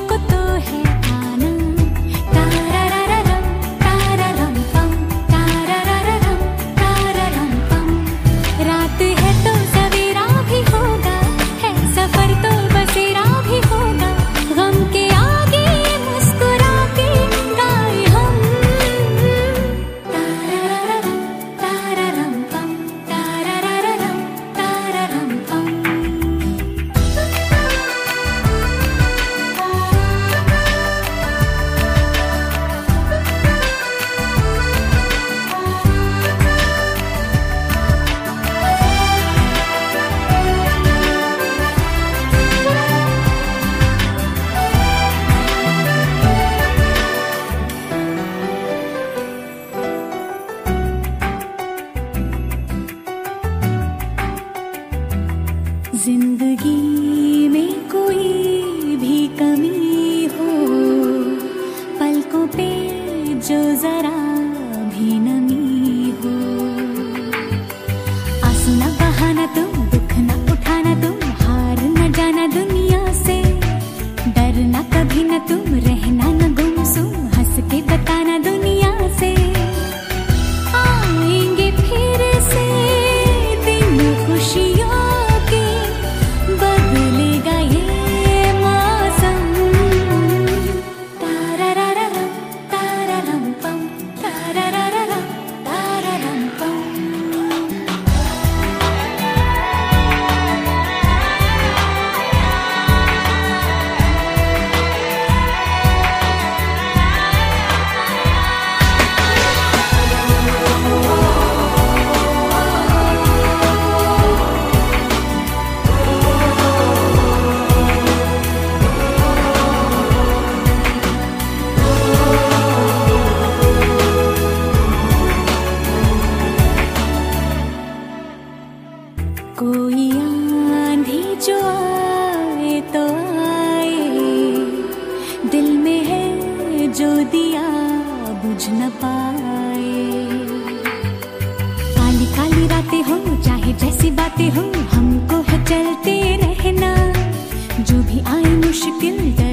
को तो है आना। तारारारम, तारारम पम, तारारारम, तारारम पम। रात है तो सवेरा भी होगा, है सफर तो बसेरा भी होगा। गम के आगे मुस्कुरा के गाए हम। तारारारम, तारारम पम, तारारारम, तारारम पम। जिंदगी में कोई भी कमी हो, पलकों पे जो जरा भी नमी हो। आंसू न बहाना तुम, दुख न उठाना तुम, हार न जाना दुनिया से। डरना कभी न तुम, रहना न गुमसुम, हंस के बताना दुनिया से। आएंगे फिर से दिन खुशियों के, बदलेगा ये मौसम। तारारारम, तारारम पम, तारारारम, तारारम पम। कोई आंधी जो आए तो आए, दिल में है जो दिया बुझ न पाए। काली काली रातें हो, चाहे जैसी बातें हो, हमको है चलते रहना। जो भी आए मुश्किल